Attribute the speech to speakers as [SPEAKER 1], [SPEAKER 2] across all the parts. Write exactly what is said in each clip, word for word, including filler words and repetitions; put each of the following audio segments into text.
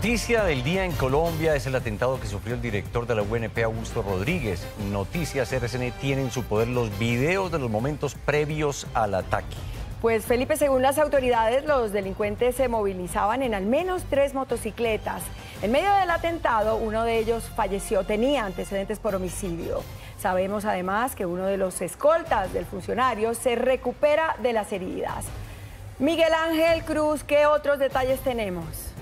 [SPEAKER 1] Noticia del día en Colombia es el atentado que sufrió el director de la U N P, Augusto Rodríguez. Noticias R C N tiene en su poder los videos de los momentos previos al ataque.
[SPEAKER 2] Pues Felipe, según las autoridades, los delincuentes se movilizaban en al menos tres motocicletas. En medio del atentado, uno de ellos falleció, tenía antecedentes por homicidio. Sabemos además que uno de los escoltas del funcionario se recupera de las heridas. Miguel Ángel Cruz, ¿qué otros detalles tenemos?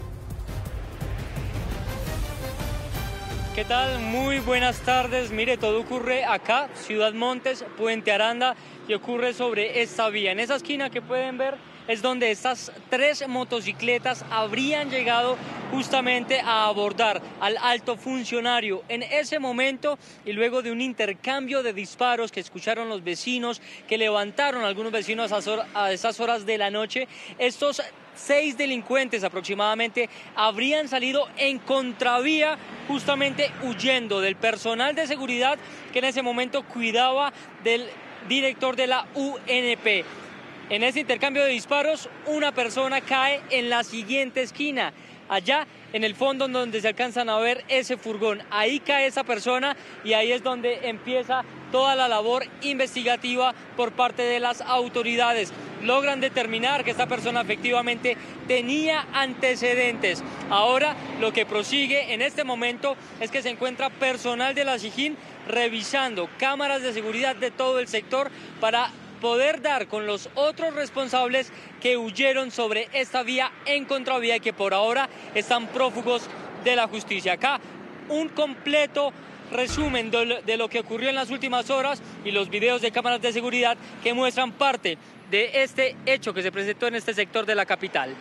[SPEAKER 3] ¿Qué tal? Muy buenas tardes. Mire, todo ocurre acá, Ciudad Montes, Puente Aranda, y ocurre sobre esta vía. En esa esquina que pueden ver es donde estas tres motocicletas habrían llegado justamente a abordar al alto funcionario. En ese momento, y luego de un intercambio de disparos que escucharon los vecinos, que levantaron algunos vecinos a esas horas de la noche, estos seis delincuentes aproximadamente habrían salido en contravía, justamente huyendo del personal de seguridad que en ese momento cuidaba del director de la U N P. En ese intercambio de disparos, una persona cae en la siguiente esquina, allá en el fondo donde se alcanzan a ver ese furgón. Ahí cae esa persona y ahí es donde empieza toda la labor investigativa por parte de las autoridades. Logran determinar que esta persona efectivamente tenía antecedentes. Ahora lo que prosigue en este momento es que se encuentra personal de la SIJIN revisando cámaras de seguridad de todo el sector para poder dar con los otros responsables que huyeron sobre esta vía en contravía y que por ahora están prófugos de la justicia. Acá un completo resumen de lo que ocurrió en las últimas horas y los videos de cámaras de seguridad que muestran parte de este hecho que se presentó en este sector de la capital.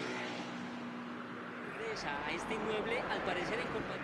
[SPEAKER 3] Regresa a este inmueble, al parecer en compañía.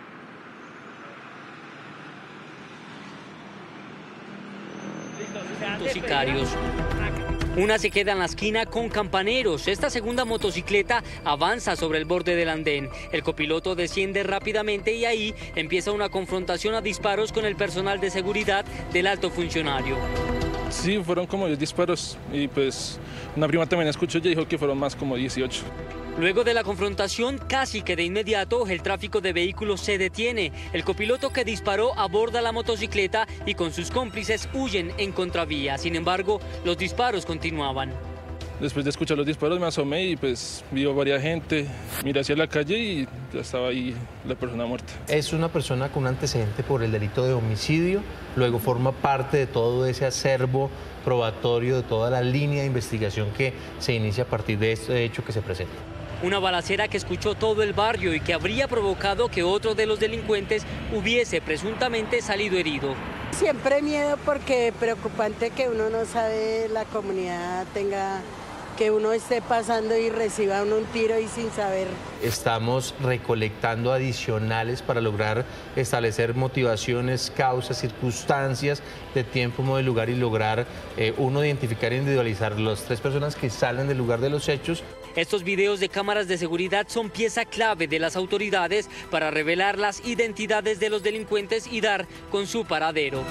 [SPEAKER 3] Sicarios. Una se queda en la esquina con campaneros. Esta segunda motocicleta avanza sobre el borde del andén. El copiloto desciende rápidamente y ahí empieza una confrontación a disparos con el personal de seguridad del alto funcionario.
[SPEAKER 4] Sí, fueron como diez disparos y pues una prima también escuchó y dijo que fueron más como dieciocho.
[SPEAKER 3] Luego de la confrontación, casi que de inmediato, el tráfico de vehículos se detiene. El copiloto que disparó aborda la motocicleta y con sus cómplices huyen en contravía. Sin embargo, los disparos continuaban.
[SPEAKER 4] Después de escuchar los disparos me asomé y pues vi a varias gente, miré hacia la calle y ya estaba ahí la persona muerta.
[SPEAKER 5] Es una persona con un antecedente por el delito de homicidio, luego forma parte de todo ese acervo probatorio, de toda la línea de investigación que se inicia a partir de este hecho que se presenta.
[SPEAKER 3] Una balacera que escuchó todo el barrio y que habría provocado que otro de los delincuentes hubiese presuntamente salido herido.
[SPEAKER 6] Siempre miedo porque es preocupante que uno no sabe, la comunidad tenga, que uno esté pasando y reciba uno un tiro y sin saber.
[SPEAKER 5] Estamos recolectando adicionales para lograr establecer motivaciones, causas, circunstancias de tiempo, modo y lugar y lograr eh, uno identificar e individualizar las tres personas que salen del lugar de los hechos.
[SPEAKER 3] Estos videos de cámaras de seguridad son pieza clave de las autoridades para revelar las identidades de los delincuentes y dar con su paradero.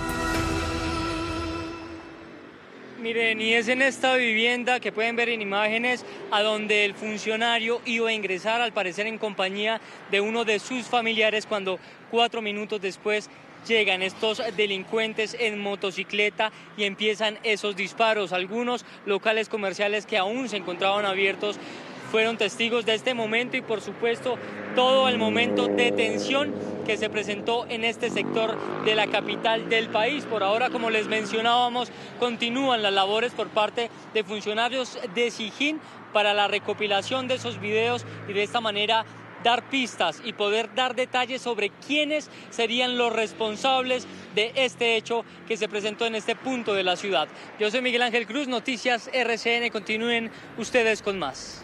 [SPEAKER 3] Miren, y es en esta vivienda que pueden ver en imágenes a donde el funcionario iba a ingresar, al parecer en compañía de uno de sus familiares, cuando cuatro minutos después llegan estos delincuentes en motocicleta y empiezan esos disparos. Algunos locales comerciales que aún se encontraban abiertos fueron testigos de este momento y por supuesto todo el momento de tensión que se presentó en este sector de la capital del país. Por ahora, como les mencionábamos, continúan las labores por parte de funcionarios de SIJIN para la recopilación de esos videos y de esta manera dar pistas y poder dar detalles sobre quiénes serían los responsables de este hecho que se presentó en este punto de la ciudad. Yo soy Miguel Ángel Cruz, Noticias R C N, continúen ustedes con más.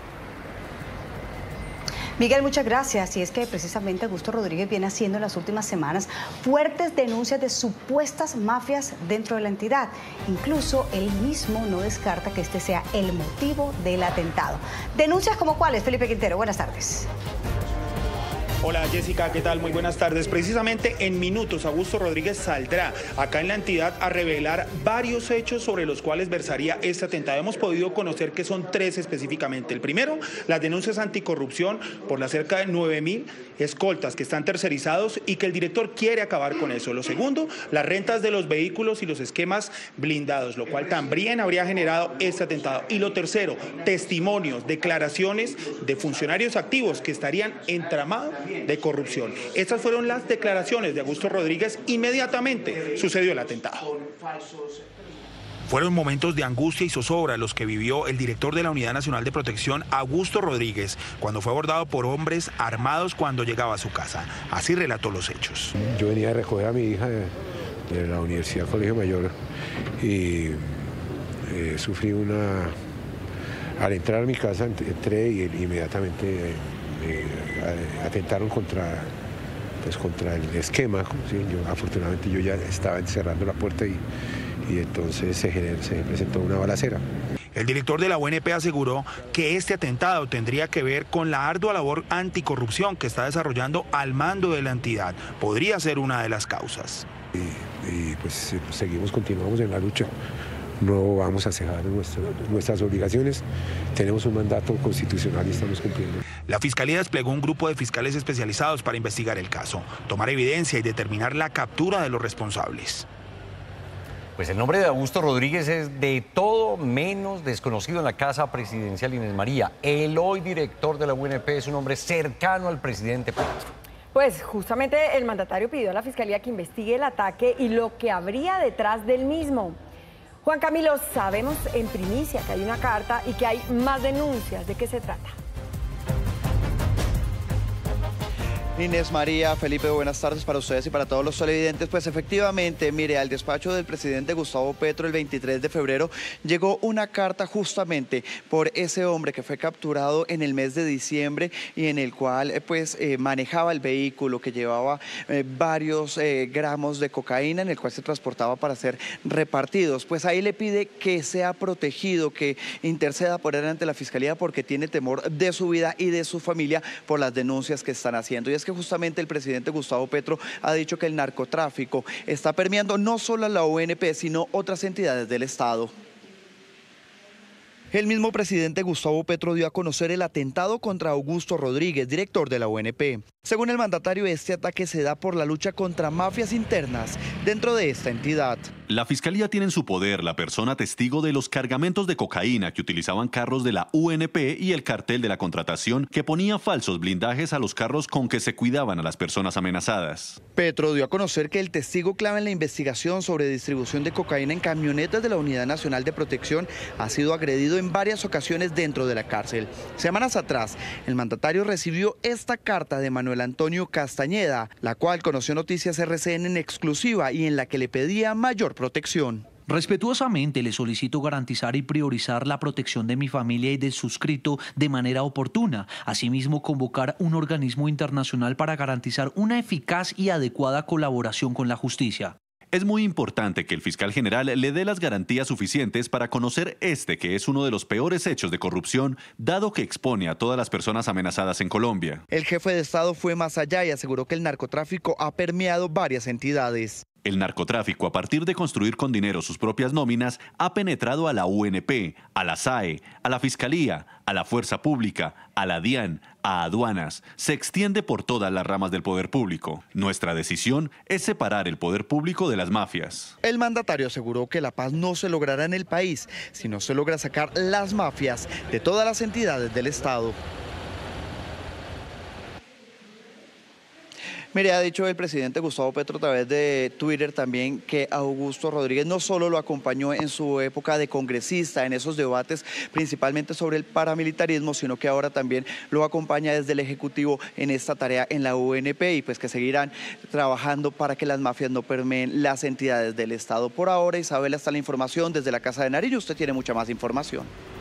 [SPEAKER 7] Miguel, muchas gracias. Y es que precisamente Augusto Rodríguez viene haciendo en las últimas semanas fuertes denuncias de supuestas mafias dentro de la entidad. Incluso él mismo no descarta que este sea el motivo del atentado. ¿Denuncias como cuáles, Felipe Quintero? Buenas tardes.
[SPEAKER 8] Hola Jessica, ¿qué tal? Muy buenas tardes. Precisamente en minutos Augusto Rodríguez saldrá acá en la entidad a revelar varios hechos sobre los cuales versaría este atentado. Hemos podido conocer que son tres específicamente. El primero, las denuncias anticorrupción por las cerca de nueve mil escoltas que están tercerizados y que el director quiere acabar con eso. Lo segundo, las rentas de los vehículos y los esquemas blindados, lo cual también habría generado este atentado. Y lo tercero, testimonios, declaraciones de funcionarios activos que estarían entramados de corrupción. Estas fueron las declaraciones de Augusto Rodríguez. Inmediatamente sucedió el atentado. Fueron momentos de angustia y zozobra los que vivió el director de la Unidad Nacional de Protección, Augusto Rodríguez, cuando fue abordado por hombres armados cuando llegaba a su casa. Así relató los hechos.
[SPEAKER 9] Yo venía a recoger a mi hija de, de la Universidad Colegio Mayor y eh, sufrí una... Al entrar a mi casa entré y inmediatamente... Eh, Eh, atentaron contra, pues, contra el esquema. ¿Sí? Yo, afortunadamente yo ya estaba cerrando la puerta y, y entonces se, generó, se presentó una balacera.
[SPEAKER 8] El director de la U N P aseguró que este atentado tendría que ver con la ardua labor anticorrupción que está desarrollando al mando de la entidad. Podría ser una de las causas.
[SPEAKER 9] Y, y pues seguimos, continuamos en la lucha. No vamos a cejar nuestra, nuestras obligaciones. Tenemos un mandato constitucional y estamos cumpliendo.
[SPEAKER 8] La Fiscalía desplegó un grupo de fiscales especializados para investigar el caso, tomar evidencia y determinar la captura de los responsables.
[SPEAKER 1] Pues el nombre de Augusto Rodríguez es de todo menos desconocido en la Casa Presidencial Inés María. El hoy director de la U N P es un hombre cercano al presidente Petro.
[SPEAKER 2] Pues justamente el mandatario pidió a la Fiscalía que investigue el ataque y lo que habría detrás del mismo. Juan Camilo, sabemos en primicia que hay una carta y que hay más denuncias. ¿De qué se trata?
[SPEAKER 10] Inés María, Felipe, buenas tardes para ustedes y para todos los televidentes. Pues efectivamente, mire, al despacho del presidente Gustavo Petro el veintitrés de febrero llegó una carta justamente por ese hombre que fue capturado en el mes de diciembre y en el cual pues eh, manejaba el vehículo que llevaba eh, varios eh, gramos de cocaína en el cual se transportaba para ser repartidos. Pues ahí le pide que sea protegido, que interceda por él ante la Fiscalía porque tiene temor de su vida y de su familia por las denuncias que están haciendo. Y es que justamente el presidente Gustavo Petro ha dicho que el narcotráfico está permeando no solo a la U N P, sino otras entidades del Estado. El mismo presidente Gustavo Petro dio a conocer el atentado contra Augusto Rodríguez, director de la U N P. Según el mandatario, este ataque se da por la lucha contra mafias internas dentro de esta entidad.
[SPEAKER 11] La Fiscalía tiene en su poder la persona testigo de los cargamentos de cocaína que utilizaban carros de la U N P y el cartel de la contratación que ponía falsos blindajes a los carros con que se cuidaban a las personas amenazadas.
[SPEAKER 10] Petro dio a conocer que el testigo clave en la investigación sobre distribución de cocaína en camionetas de la Unidad Nacional de Protección ha sido agredido en varias ocasiones dentro de la cárcel. Semanas atrás, el mandatario recibió esta carta de Manuel Antonio Castañeda, la cual conoció Noticias R C N en exclusiva y en la que le pedía mayor protección.
[SPEAKER 12] Respetuosamente le solicito garantizar y priorizar la protección de mi familia y del suscrito de manera oportuna. Asimismo, convocar un organismo internacional para garantizar una eficaz y adecuada colaboración con la justicia.
[SPEAKER 11] Es muy importante que el fiscal general le dé las garantías suficientes para conocer este que es uno de los peores hechos de corrupción, dado que expone a todas las personas amenazadas en Colombia.
[SPEAKER 10] El jefe de Estado fue más allá y aseguró que el narcotráfico ha permeado varias entidades.
[SPEAKER 11] El narcotráfico, a partir de construir con dinero sus propias nóminas, ha penetrado a la U N P, a la S A E, a la Fiscalía, a la Fuerza Pública, a la DIAN, a aduanas. Se extiende por todas las ramas del poder público. Nuestra decisión es separar el poder público de las mafias.
[SPEAKER 10] El mandatario aseguró que la paz no se logrará en el país si no se logra sacar las mafias de todas las entidades del Estado. Mire, ha dicho el presidente Gustavo Petro a través de Twitter también que Augusto Rodríguez no solo lo acompañó en su época de congresista, en esos debates principalmente sobre el paramilitarismo, sino que ahora también lo acompaña desde el Ejecutivo en esta tarea en la U N P y pues que seguirán trabajando para que las mafias no permeen las entidades del Estado. Por ahora, Isabel, hasta la información desde la Casa de Nariño. Usted tiene mucha más información.